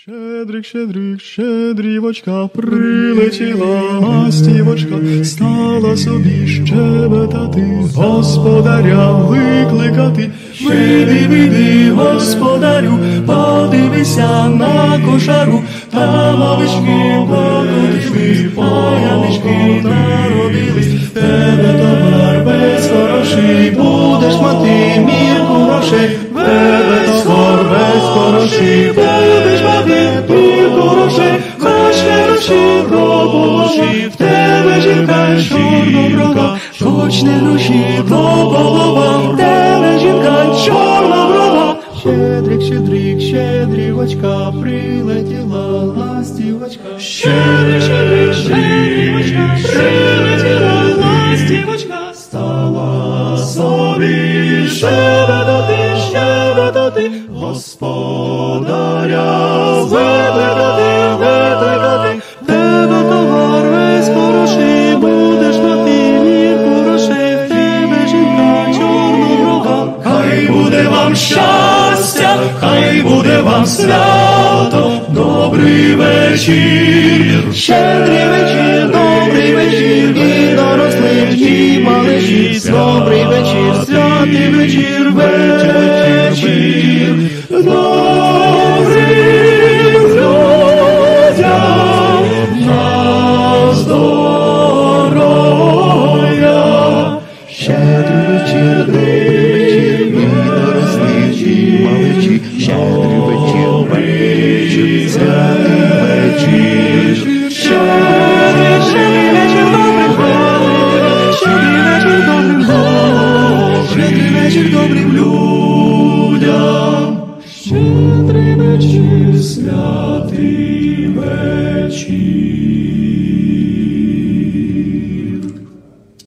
Щедрик, щедрик, щедрівочка, прилетіла ластівочка, стала собі щебетати, господаря викликати. Вийди, вийди, господарю, подивися на кошару, там овечки покотились, паянички народились. В тебе товар весь хороший, будеш мати мірку грошей. В тебе товар весь хороший, будеш мати мірку грошей. Хоч не гроші прополоші, в тебе жінка чорноброва, хоч не гроші прополова, в тебе жінка чорноброва. Щедрик, щедрик, щедрівочка, прилетіла ластівочка. Щедрик, щедрик, щедрівочка, прилетіла ластівочка, стала собі щебетати, щебетати, господаря викликати, викликати. В тебе товар весь хороший, будеш мати мірку грошей, в тебе жінка чорноброва. Хай буде вам щастя, хай буде вам свято, добрий вечір. Щедрий вечір, добрий вечір, і дорослим, і малечі. Добрий вечір, святий вечір, вечір. Добрим людям на здоров'я. Щедрий вечір, добрий вечір, і дорослим, і малечі. Щедрий вечір, вечір, святий вечір. Щедрий вечір, добрим людям, щедрий вечір, добрим людям, щедрий вечір, добрим людям. Щедрий вечір, святий.